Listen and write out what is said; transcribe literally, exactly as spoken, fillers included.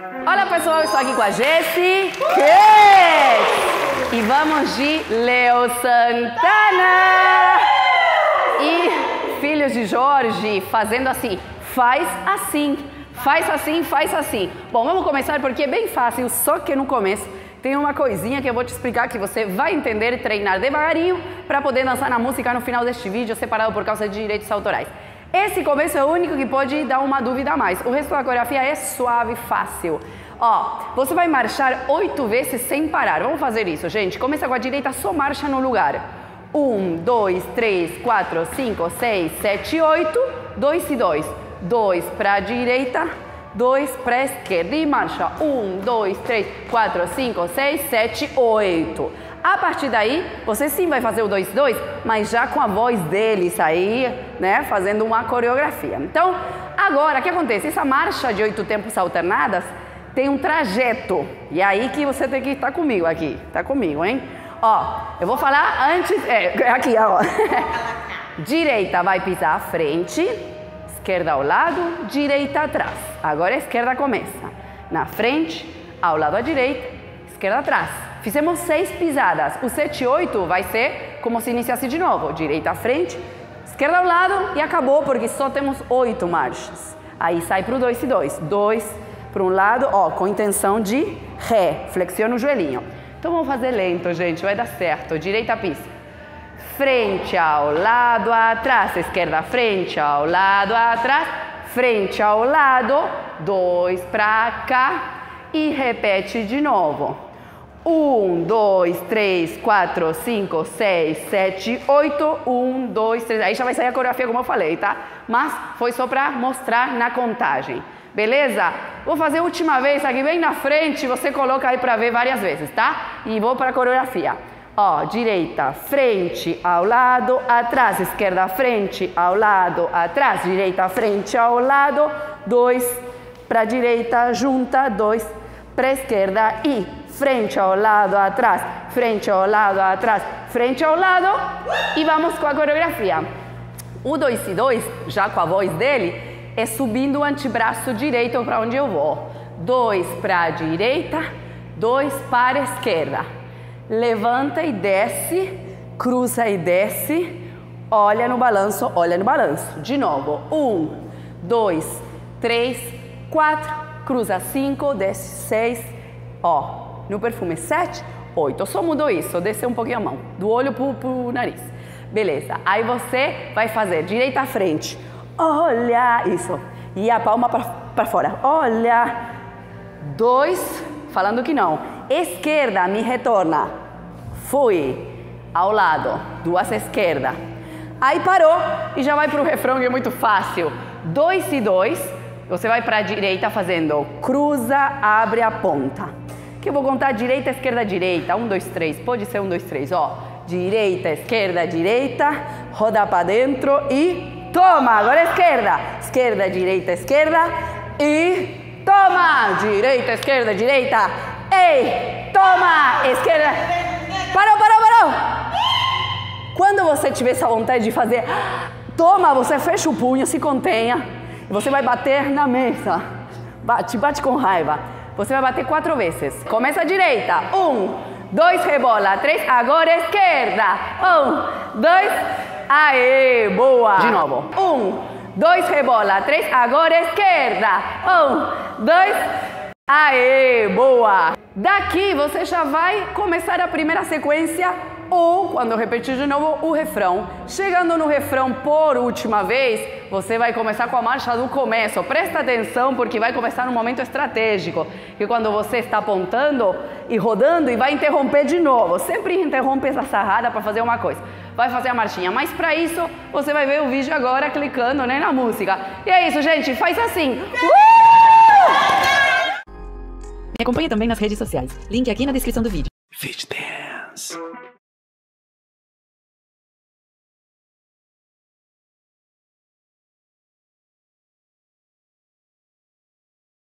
Olá pessoal, eu estou aqui com a Jessie e vamos de Leo Santana e Filhos de Jorge fazendo assim, faz assim, faz assim, faz assim. Bom, vamos começar porque é bem fácil, só que no começo tem uma coisinha que eu vou te explicar que você vai entender e treinar devagarinho para poder dançar na música no final deste vídeo separado por causa de direitos autorais. Esse começo é o único que pode dar uma dúvida a mais. O resto da coreografia é suave, fácil. Ó, você vai marchar oito vezes sem parar. Vamos fazer isso, gente. Começa com a direita, só marcha no lugar. Um, dois, três, quatro, cinco, seis, sete, oito. Dois e dois. Dois para a direita, dois para a esquerda. E marcha. Um, dois, três, quatro, cinco, seis, sete, oito. A partir daí, você sim vai fazer o dois dois, mas já com a voz deles aí, né, fazendo uma coreografia. Então, agora, o que acontece? Essa marcha de oito tempos alternadas tem um trajeto. E é aí que você tem que estar comigo aqui. Tá comigo, hein? Ó, eu vou falar antes... É, aqui, ó. Direita vai pisar à frente, esquerda ao lado, direita atrás. Agora a esquerda começa. Na frente, ao lado à direita, esquerda atrás. Fizemos seis pisadas. O sete e oito vai ser como se iniciasse de novo. Direita à frente, esquerda ao lado e acabou, porque só temos oito marchas. Aí sai para o dois e dois. Dois para um lado, ó, com intenção de ré. Flexiona o joelhinho. Então vamos fazer lento, gente. Vai dar certo. Direita pisa. Frente ao lado, atrás. Esquerda à frente, ao lado, atrás. Frente ao lado. Dois para cá. E repete de novo. Um, dois, três, quatro, cinco, seis, sete, oito. Um, dois, três. Aí já vai sair a coreografia como eu falei, tá? Mas foi só pra mostrar na contagem. Beleza? Vou fazer a última vez aqui bem na frente. Você coloca aí pra ver várias vezes, tá? E vou pra coreografia. Ó, direita, frente, ao lado, atrás. Esquerda, frente, ao lado, atrás. Direita, frente, ao lado. Dois pra direita, junta. Dois pra esquerda e... frente ao lado, atrás, frente ao lado, atrás, frente ao lado e vamos com a coreografia. O dois e dois, já com a voz dele, é subindo o antebraço direito para onde eu vou. Dois para a direita, dois para a esquerda. Levanta e desce, cruza e desce, olha no balanço, olha no balanço. De novo, um, dois, três, quatro, cruza cinco, desce seis, ó. No perfume sete, oito. Só mudou isso, desceu um pouquinho a mão, do olho pro, pro nariz. Beleza, aí você vai fazer direita à frente, olha, isso, e a palma para fora, olha, dois, falando que não, esquerda, me retorna, fui, ao lado, duas esquerda, aí parou e já vai pro refrão que é muito fácil, dois e dois, você vai para a direita fazendo cruza, abre a ponta. Que eu vou contar direita, esquerda, direita. Um, dois, três. Pode ser um, dois, três. Ó, direita, esquerda, direita. Roda para dentro e toma. Agora esquerda. Esquerda, direita, esquerda. E toma. Direita, esquerda, direita. Ei, toma. Esquerda. Parou, parou, parou. Quando você tiver essa vontade de fazer, toma, você fecha o punho, se contenha. E você vai bater na mesa. Bate, bate com raiva. Você vai bater quatro vezes. Começa a direita. Um, dois, rebola. Três, agora esquerda. Um, dois, aê, boa. De novo. Um, dois, rebola. Três, agora esquerda. Um, dois, aê, boa. Daqui você já vai começar a primeira sequência ou, quando eu repetir de novo, o refrão. Chegando no refrão por última vez, você vai começar com a marcha do começo. Presta atenção porque vai começar num momento estratégico, que quando você está apontando e rodando e vai interromper de novo. Sempre interrompe essa sarrada para fazer uma coisa. Vai fazer a marchinha, mas para isso você vai ver o vídeo agora clicando, né, na música. E é isso, gente, faz assim. Uh! Me acompanhe também nas redes sociais. Link aqui na descrição do vídeo. Vídeo